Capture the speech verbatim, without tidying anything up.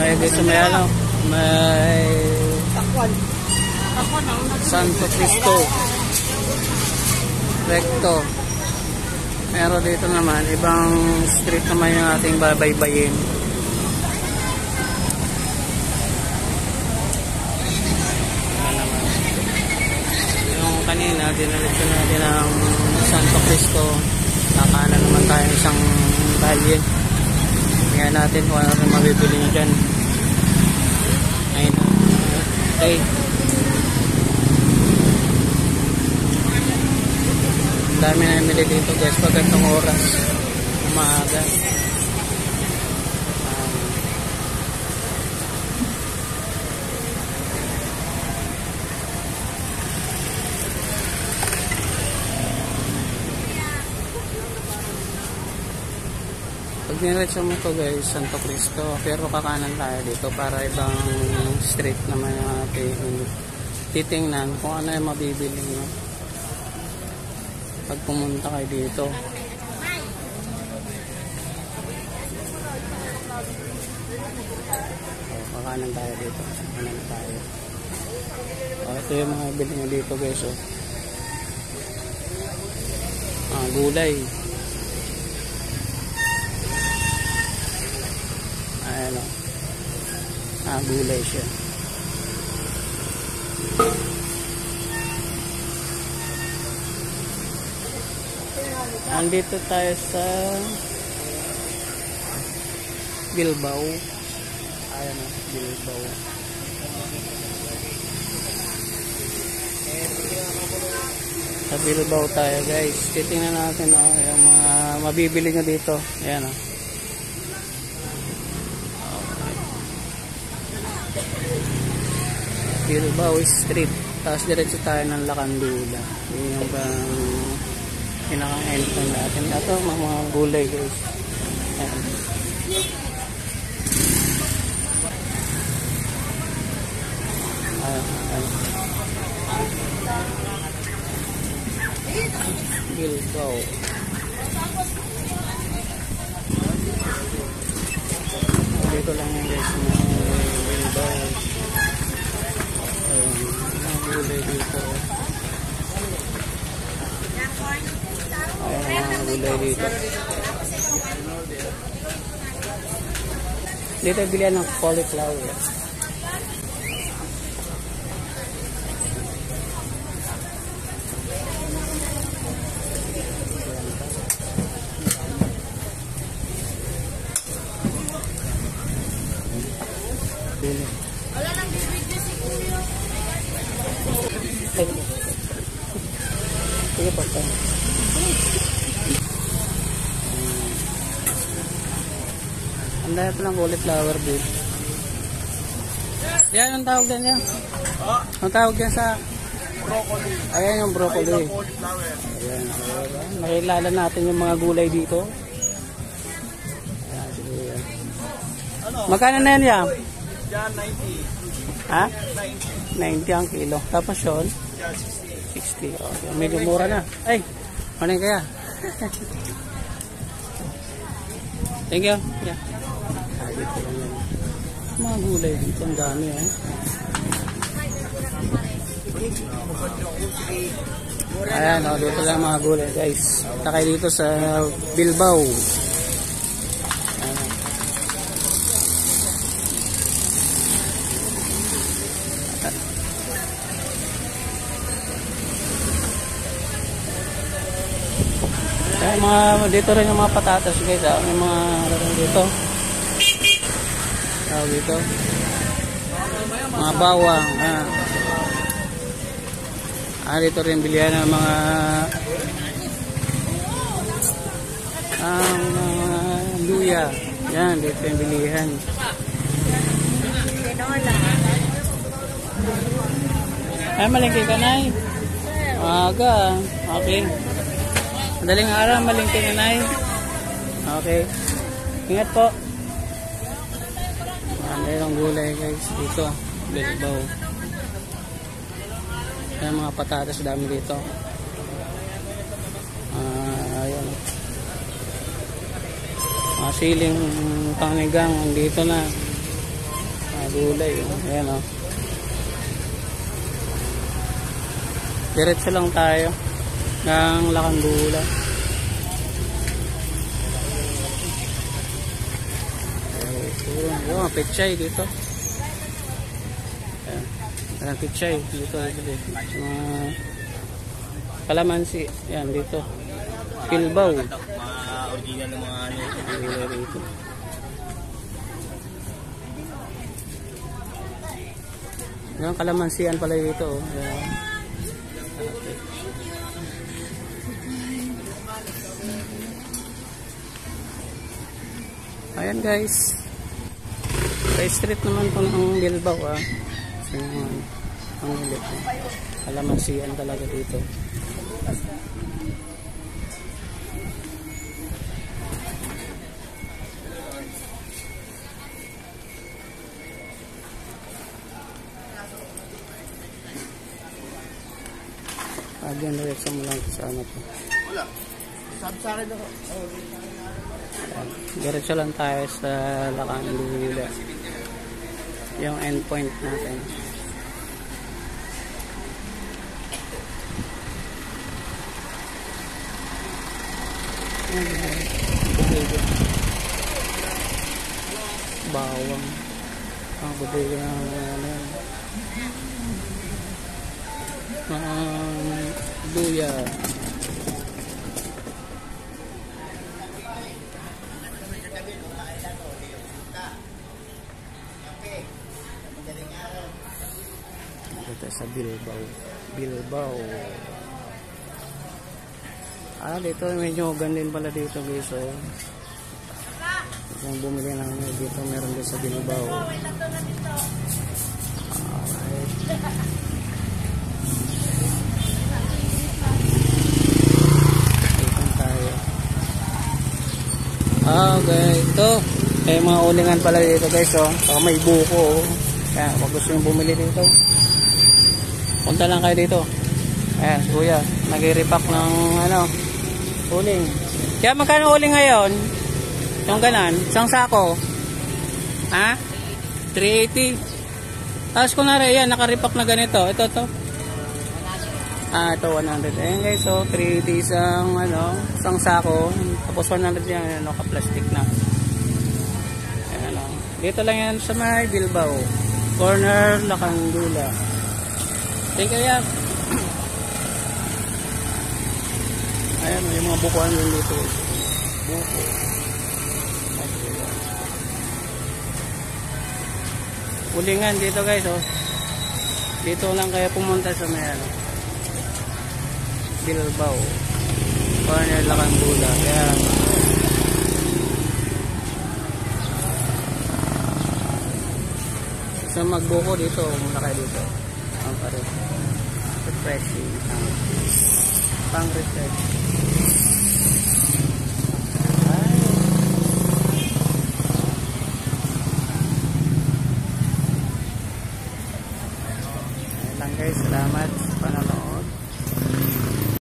Ay, dito may ano, may Santo Cristo Recto. Pero dito naman, ibang street naman yung ating babaybayin. Yung kanina, dinalit natin ang Santo Cristo. Nakanan naman tayo isang balye. Tingnan natin kung ano rin mabibili nyo dyan. Ayun. Okay. Ang dami na namili dito guys pag itong oras. Umaga. Pag niretso mo to guys, Santo Cristo, pero kakanan tayo dito para ibang street naman yung ating titingnan kung ano yung mabibili nyo pag pumunta kayo dito. So, kakanan tayo dito, kakanan tayo. O, ito yung mga bili nyo dito guys. Oh. Ah, gulay. Ayan o. Ah, gulay siya. Andito tayo sa Bilbao. Ayan o, Bilbao. Sa Bilbao tayo guys. Titingnan natin o, yung mga mabibili nyo dito. Ayan o. Bilbao Street. Tapos diretso tayo ng Lacandula. Yun yung bang pinaka-endpoint natin. Ito mga gulay guys. Ayan. Ayan, ayan. Bilbao. Dito lang yan guys. Bilbao. Gulay dito. Ayan ang gulay dito. Dito bilihan ng cauliflower. Wala nang bibidyo si Kuya. Sige po tayo. Ang dahil po ng cauliflower dito. Yan ang tawag din yan. Ang tawag yan sa Broccoli. ayan yung broccoli. Ayan. Nakilala natin yung mga gulay dito. Ayan, sige yan. Magkano na yan yan? Yan, ninety. Ha? ninety. ninety ang kilo. Tapos yun? Yan, sixty. sixty. Okay. Medyo mura na. Ay, ano yung kaya? Thank you. Yeah. Ah, dito lang yan. Mga gulay dito. Ang dami eh. Ayan, oh, dito lang mga gulay guys. Takay dito sa Bilbao. Ayan, mga, dito rin yung mga patatas guys. Ah. May mga dito. Ah, dito. Mga bawang. Ah. Ah, dito rin bilihan ng mga ang mga luya. Yan, dito yung bilihan. Ay, malingki ka na eh. Aga. Okay. Madaling araw, malingki ka na eh. Okay. Ingat po. Ano yung gulay guys dito. Bilbao. Ayan mga patatas dami dito. Ah, ayan. Mga siling panigang dito na. gulay. Oh. Ayan o. Oh. Diretso lang tayo ng Lakandula. Ayan, yung pechay dito. Ayan, ayan pechay dito. Uh, kalamansi. Ayan dito. Pilbaw. Mga original ng mga ano. Dito. Ayan, kalamansian pala dito. Ayan. Ayan guys, sa street naman po ng Bilbao ah. So, ang ulit eh. Kalamansian talaga dito. Agyan direksa mo lang sa ano po. Wala. Sabi sa akin ako. Diretso lang tayo sa Lakandula. Yung endpoint natin. Bawang. Ang bodega na ano. Um, luya. Dito sa Bilbao. Bilbao. Ah, dito medyo gandin pala dito guys. So, kung bumili na kami dito, meron din sa Bilbao. Alright. Dito tayo. Okay, ito. Eh, mga ulingan pala dito guys. Oh. Saka may buko. Oh. Kaya, kung gusto nyo bumili dito, punta lang kayo dito. Ayan, kuya, nag-repack ng ano, uling. Kaya magkano uling ngayon? Yung ganan, isang sako. Ha? three eighty. Tapos kunwari, yan, naka-repack na ganito. Ito, to. Ah, ito, one hundred. Ayan guys, so, three eighty isang, ano, isang sako. Tapos one hundred yan, ano, ka-plastic na. Ayan, ano. Dito lang yan sa may Bilbao. Corner, Lakandula. Thank you, Yap. Ayan, may mga bukuan din dito. Buko. Ulingan dito guys, oh. Dito lang kaya pumunta sa may ano, Bilbao. Corner, Lakandula. Kaya sa magbuko dito, muna kayo dito. Ang pare. Refreshing. Pang refresh.